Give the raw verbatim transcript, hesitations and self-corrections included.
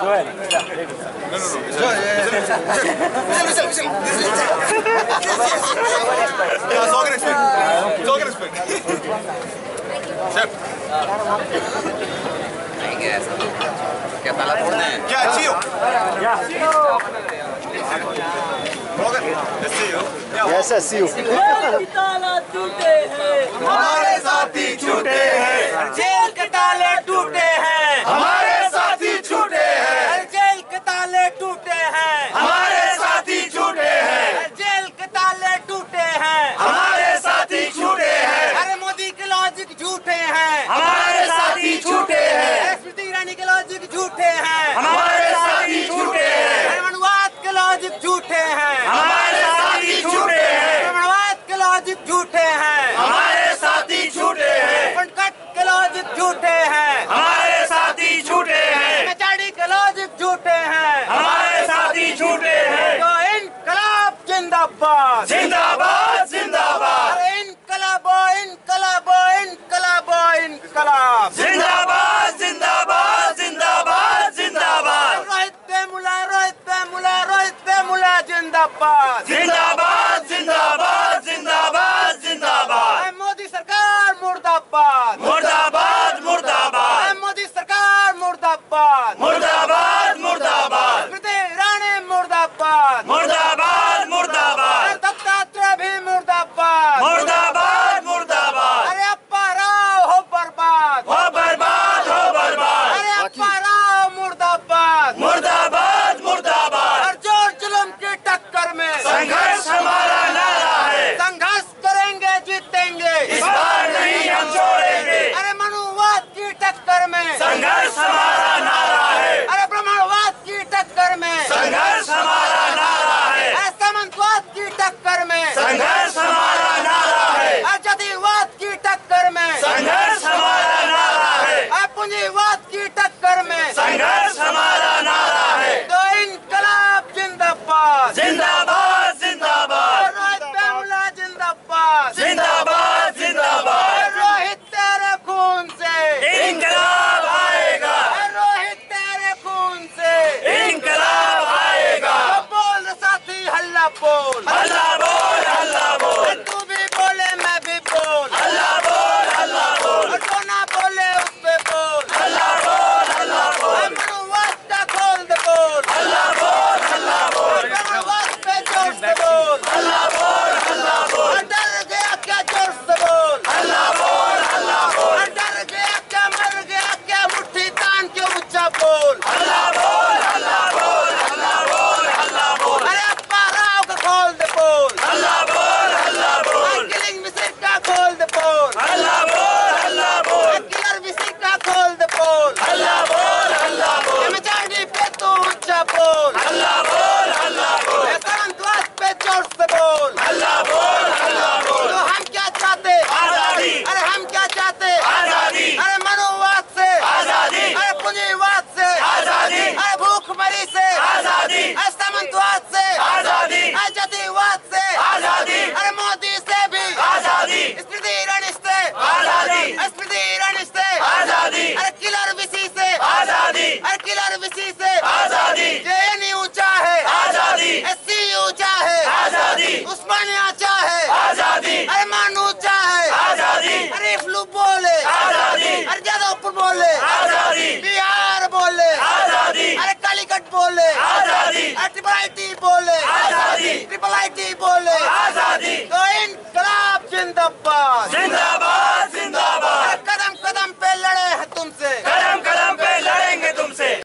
क्या ताला तोड़ना है? क्या जियो? Yes, I see you. Jail के ताला टूटे हैं, हमारे साथी छूटे हैं। जेल के ताले टूटे हैं, हमारे साथी छूटे हैं। जेल के ताले टूटे हैं, हमारे साथी छूटे हैं। जेल के ताले टूटे हैं, हमारे साथी छूटे हैं। अरे मोदी के लॉजिक झूठे हैं, हमारे साथी छूटे हैं। स्मृति ईरानी के लॉजिक झूठे हैं, हमारे साथी छूटे हैं। ब्रह्मवाद के लॉजिक झूठे हैं, हमारे साथी छूटे हैं। ब्रह्मवाद के लॉजिक झूठे हैं, हमारे साथी छूटे हैं। पंकट के लॉजिक झूठे हैं, हमारे साथी छूटे हैं। कचाड़ी के लॉजिक झूठे हैं, हमारे साथी छूटे हैं। तो इनकलाब जिंदाबाद, जिंदाबाद जिंदाबाद अरे इनकलाब इनकलाब इनकलाब इनकलाब, जिंदाबाद जिंदाबाद जिंदाबाद जिंदाबाद रोहित वेमुला रोहित वेमुला रोहित वेमुला जिंदाबाद, जिंदाबाद जिंदाबाद जिंदाबाद जिंदाबाद मोदी सरकार मुर्दाबाद, मुर्दाबाद मुर्दाबाद मोदी सरकार मुर्दाबाद, मुर्दाबाद मुर्दाबाद स्मृति ईरानी मुर्दाबाद, मुर्दाबाद मुर्दाबाद दत्तात्रेय भी मुर्दाबाद, मुर्दाबाद मुर्दाबाद अरे अप्पा राव हो बर्बाद, हो बर्बाद हो बर्बाद अरे अप्पा राव मुर्दाबाद, मुर्दाबाद मुर्दाबाद और जोर जुल्म की टक्कर में संघर्ष हमारा नारा है। संघर्ष करेंगे जीतेंगे, इस बार नहीं हम छोड़ेंगे। अरे मनुवाद की टक्कर में संघर्ष हमारा नारा है। अरे ब्राह्मणवाद की टक्कर में संघर्ष हमारा नारा है। अरे सामंतवाद की टक्कर में संघर्ष हमारा नारा है। अरे जातिवाद की टक्कर में संघर्ष हमारा नारा है। अरे पूंजीवाद की टक्कर में संघर्ष हमारा नारा है। तो इनकलाब जिंदाबाद, जिंदाबाद जिंदाबाद रोहित वेमुला जिंदाबाद, जिंदाबाद जिंदाबाद रोहित तेरे खून से, इंकलाब आएगा। रोहित तेरे खून से, इंकलाब आएगा। तो बोल साथी हल्ला बोल, हल्ला बोल हल्ला बोल तू भी बोले मैं भी बोल, हल्ला बोल हल्ला बोल और जो ना बोले उस पे बोल, हल्ला बोल हल्ला बोल मनुवाद का खोल दे बोल, हल्ला बोल हल्ला बोल मनुवाद पे जोर से बोल, हल्ला बोल हल्ला बोल और डर गया क्या जोर से बोल, हल्ला बोल हल्ला बोल और डर गया क्या मर गया क्या मुट्ठी तान के ऊंचा बोल, हल्ला बोल हल्ला बोल हल्ला बोल हल्ला बोल अरे अप्पा राव का खोल दे बोल, हल्ला बोल हल्ला बोल किलिंग मिसिर का खोल दे बोल, हल्ला बोल हल्ला बोल किलर मिसिर का खोल दे बोल, हल्ला बोल हल्ला बोल एमएचआरडी पे तू ऊंचा बोल, हल्ला बोल हल्ला बोल सामंतवाद पे जोर से बोल, हल्ला बोल हल्ला बोल तो हम क्या चाहते, आजादी अरे हम क्या चाहते, आजादी अरे मनुवाद से, आजादी अरे पूंजीवाद से, आजादी अरे भूखमरी से, आजादी अरे सामंतवाद से, आजादी अरे जातिवाद से, आजादी अरे मोदी से भी, आजादी स्मृति ईरानी से, आजादी अरे स्मृति ईरानी से, आजादी अरे किलर विसी से, आजादी अरे किलर विसी से, आजादी जेएनयू ऊंचा है, आजादी एससी ऊंचा है, आजादी उस्मानिया ऊंचा है, आजादी अरे मानू ऊंचा है, आजादी अरे फ्लू बोले, आजादी अरे जादवपुर बोले, आजादी बिहार बोले, आजादी अरे कालीकट बोले, आजादी अरे ट्रिपल आईटी बोले, आजादी ट्रिपल आईटी बोले, आजादी तो इनकलाब जिंदाबाद, जिंदाबाद